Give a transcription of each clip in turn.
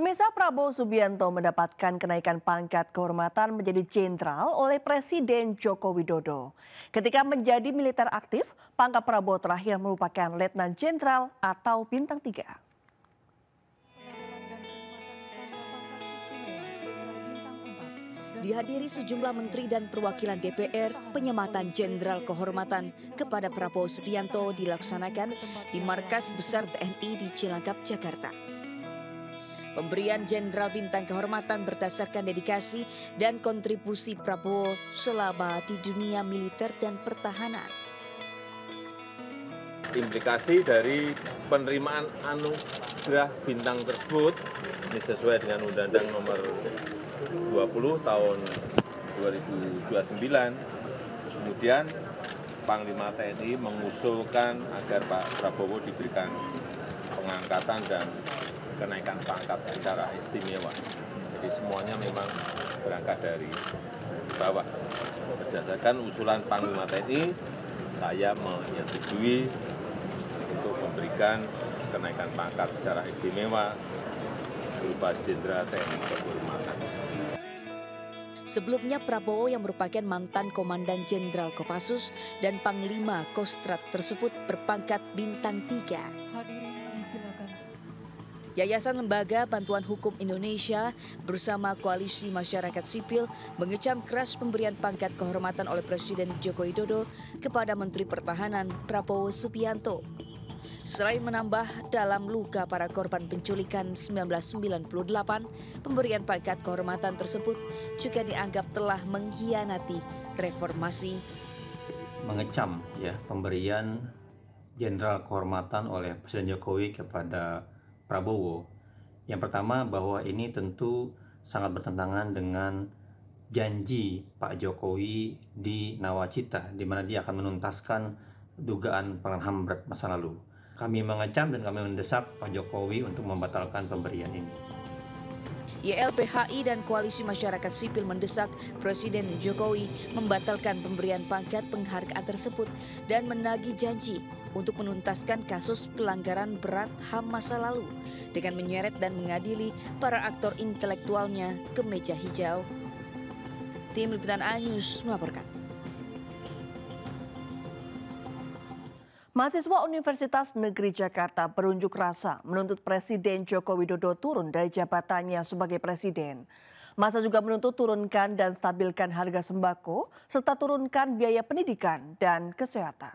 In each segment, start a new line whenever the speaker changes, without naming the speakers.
Pemirsa, Prabowo Subianto mendapatkan kenaikan pangkat kehormatan menjadi jenderal oleh Presiden Joko Widodo. Ketika menjadi militer aktif, pangkat Prabowo terakhir merupakan Letnan Jenderal atau Bintang 3.
Dihadiri sejumlah menteri dan perwakilan DPR, penyematan jenderal kehormatan kepada Prabowo Subianto dilaksanakan di Markas Besar TNI di Cilangkap, Jakarta. Pemberian jenderal bintang kehormatan berdasarkan dedikasi dan kontribusi Prabowo selama di dunia militer dan pertahanan.
Implikasi dari penerimaan anugerah bintang tersebut ini sesuai dengan Undang-Undang Nomor 20 Tahun 2029. Kemudian Panglima TNI mengusulkan agar Pak Prabowo diberikan pengangkatan dan kenaikan pangkat secara istimewa. Jadi semuanya memang berangkat dari bawah. Berdasarkan usulan Panglima TNI, saya menyetujui untuk memberikan kenaikan pangkat secara istimewa berupa Jenderal TNI kehormatan.
Sebelumnya Prabowo yang merupakan mantan Komandan Jenderal Kopassus dan Panglima Kostrat tersebut berpangkat Bintang 3. Yayasan Lembaga Bantuan Hukum Indonesia bersama Koalisi Masyarakat Sipil mengecam keras pemberian pangkat kehormatan oleh Presiden Joko Widodo kepada Menteri Pertahanan Prabowo Subianto. Selain menambah dalam luka para korban penculikan 1998, pemberian pangkat kehormatan tersebut juga dianggap telah mengkhianati reformasi.
Mengecam pemberian jenderal kehormatan oleh Presiden Jokowi kepada Prabowo. Yang pertama, bahwa ini tentu sangat bertentangan dengan janji Pak Jokowi di Nawacita, di mana dia akan menuntaskan dugaan pelanggaran HAM berat masa lalu. Kami mengecam dan kami mendesak Pak Jokowi untuk membatalkan pemberian ini.
YLPHI dan Koalisi Masyarakat Sipil mendesak Presiden Jokowi membatalkan pemberian pangkat penghargaan tersebut dan menagih janji untuk menuntaskan kasus pelanggaran berat HAM masa lalu dengan menyeret dan mengadili para aktor intelektualnya ke meja hijau. Tim Liputan News melaporkan.
Mahasiswa Universitas Negeri Jakarta berunjuk rasa menuntut Presiden Joko Widodo turun dari jabatannya sebagai presiden. Masa juga menuntut turunkan dan stabilkan harga sembako serta turunkan biaya pendidikan dan kesehatan.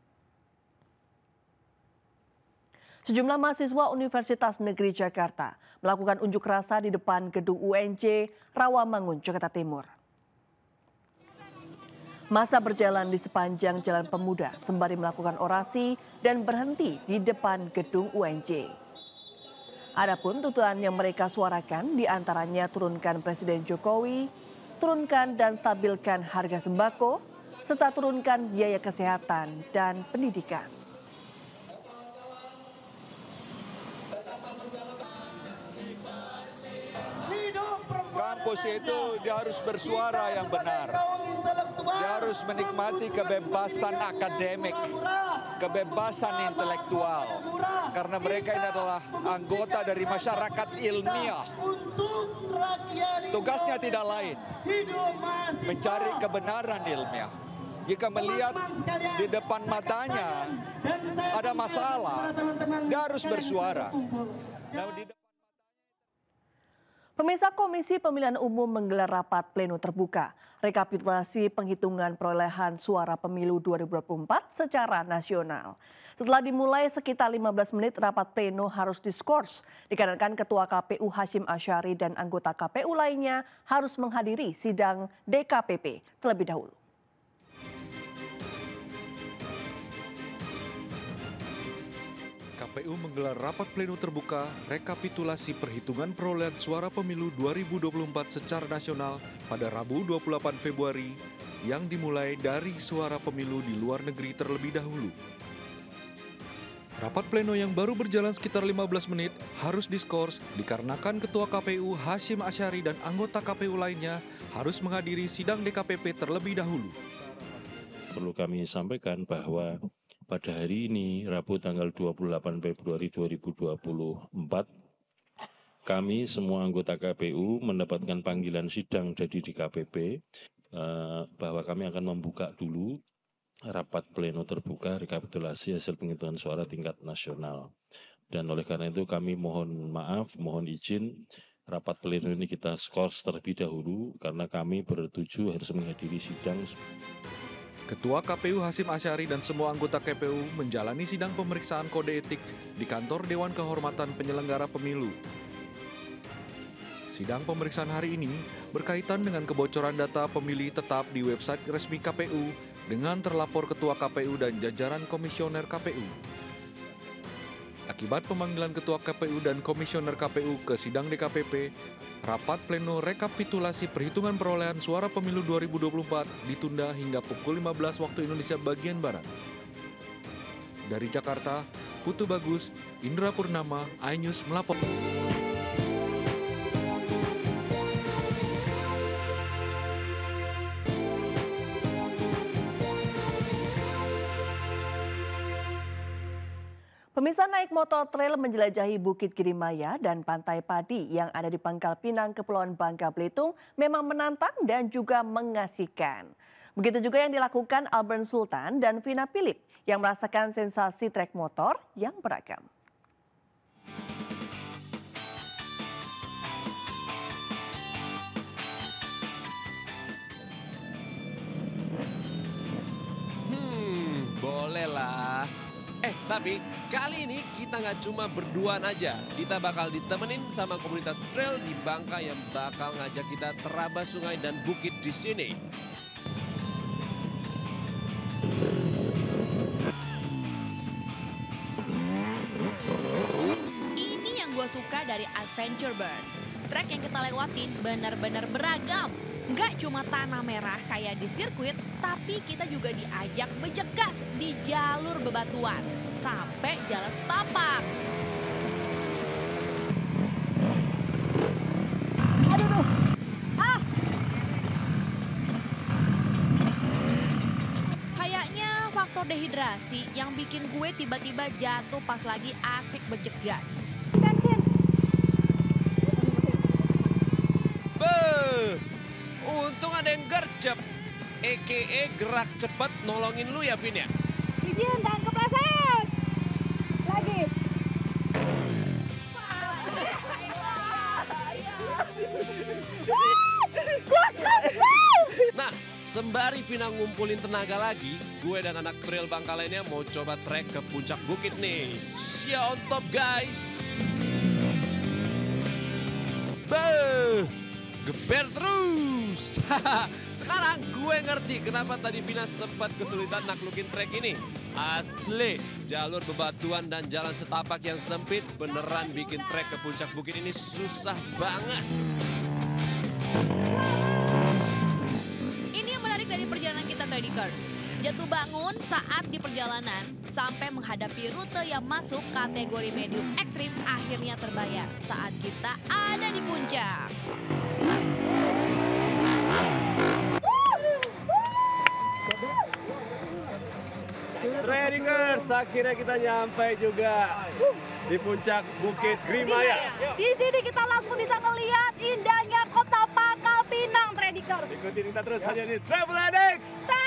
Sejumlah mahasiswa Universitas Negeri Jakarta melakukan unjuk rasa di depan gedung UNJ Rawamangun, Jakarta Timur. Masa berjalan di sepanjang Jalan Pemuda sembari melakukan orasi dan berhenti di depan gedung UNJ. Adapun tuntutan yang mereka suarakan diantaranya turunkan Presiden Jokowi, turunkan dan stabilkan harga sembako, serta turunkan biaya kesehatan dan pendidikan.
Kampus itu dia harus bersuara yang benar. Dia harus menikmati kebebasan akademik, kebebasan intelektual. Karena mereka ini adalah anggota dari masyarakat ilmiah. Tugasnya tidak lain, mencari kebenaran ilmiah. Jika melihat di depan matanya ada masalah, dia harus bersuara.
Pemirsa, Komisi Pemilihan Umum menggelar rapat pleno terbuka rekapitulasi penghitungan perolehan suara pemilu 2024 secara nasional. Setelah dimulai sekitar 15 menit, rapat pleno harus diskors dikarenakan Ketua KPU Hasyim Asyari dan anggota KPU lainnya harus menghadiri sidang DKPP terlebih dahulu.
KPU menggelar rapat pleno terbuka rekapitulasi perhitungan perolehan suara pemilu 2024 secara nasional pada Rabu 28 Februari yang dimulai dari suara pemilu di luar negeri terlebih dahulu. Rapat pleno yang baru berjalan sekitar 15 menit harus diskors dikarenakan Ketua KPU Hasyim Asyari dan anggota KPU lainnya harus menghadiri sidang DKPP terlebih dahulu.
Perlu kami sampaikan bahwa pada hari ini, Rabu tanggal 28 Februari 2024, kami semua anggota KPU mendapatkan panggilan sidang dari DKPP bahwa kami akan membuka dulu rapat pleno terbuka rekapitulasi hasil penghitungan suara tingkat nasional. Dan oleh karena itu kami mohon maaf, mohon izin rapat pleno ini kita skors terlebih dahulu karena kami bertuju harus menghadiri sidang.
Ketua KPU Hasyim Asyari dan semua anggota KPU menjalani sidang pemeriksaan kode etik di kantor Dewan Kehormatan Penyelenggara Pemilu. Sidang pemeriksaan hari ini berkaitan dengan kebocoran data pemilih tetap di website resmi KPU dengan terlapor Ketua KPU dan jajaran Komisioner KPU. Akibat pemanggilan Ketua KPU dan Komisioner KPU ke sidang DKPP, rapat pleno rekapitulasi perhitungan perolehan suara pemilu 2024 ditunda hingga pukul 15 waktu Indonesia bagian Barat. Dari Jakarta, Putu Bagus, Indra Purnama, iNews melapor.
Pemirsa, naik motor trail menjelajahi Bukit Girimaya dan Pantai Padi yang ada di Pangkal Pinang, Kepulauan Bangka Belitung memang menantang dan juga mengasihkan. Begitu juga yang dilakukan Albert Sultan dan Vina Philip yang merasakan sensasi trek motor yang beragam.
Boleh lah. Tapi kali ini kita nggak cuma berduaan aja. Kita bakal ditemenin sama komunitas trail di Bangka yang bakal ngajak kita terabas sungai dan bukit di sini.
Ini yang gue suka dari Adventure Bird. Trek yang kita lewatin benar-benar beragam. Nggak cuma tanah merah kayak di sirkuit, tapi kita juga diajak bejek gas di jalur bebatuan sampai jalan setapak. Kayaknya faktor dehidrasi yang bikin gue tiba-tiba jatuh pas lagi asik bejek gas.
Untung ada yang gercep, a.k.a. gerak cepat nolongin lu ya, Vin ya?
Izin, jangan kepleset. Lagi.
Nah, sembari Vina ngumpulin tenaga lagi, gue dan anak trail Bangka lainnya mau coba trek ke puncak bukit nih. See ya on top, guys! Geber terus. Sekarang gue ngerti kenapa tadi Vina sempat kesulitan naklukin trek ini. Asli, jalur bebatuan dan jalan setapak yang sempit beneran bikin trek ke puncak bukit ini susah banget.
Ini yang menarik dari perjalanan kita Tradikers. Jatuh bangun saat di perjalanan sampai menghadapi rute yang masuk kategori medium ekstrim akhirnya terbayar saat kita ada di puncak.
Tradikers, akhirnya kita nyampe juga di puncak Bukit Girimaya.
Di sini kita langsung bisa ngelihat indahnya kota Pangkal Pinang, Tradikers.
Ikutin kita terus hanya di Travel Addict.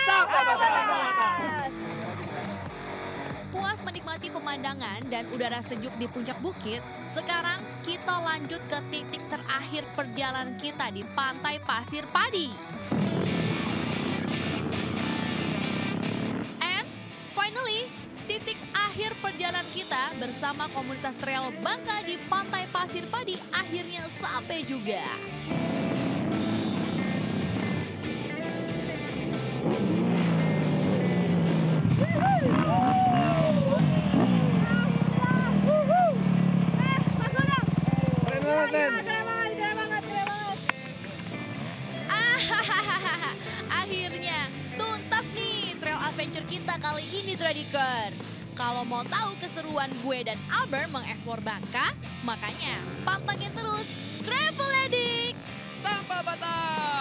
Puas menikmati pemandangan dan udara sejuk di puncak bukit, sekarang kita lanjut ke titik terakhir perjalanan kita di Pantai Pasir Padi. And finally, titik akhir perjalanan kita bersama komunitas trail Bangka di Pantai Pasir Padi akhirnya sampai juga. Akhirnya tuntas nih trail adventure kita kali ini Tradikers. Kalau mau tahu keseruan gue dan Albert mengeksplor Bangka, makanya pantengin terus Travel Addict
Tanpa batas.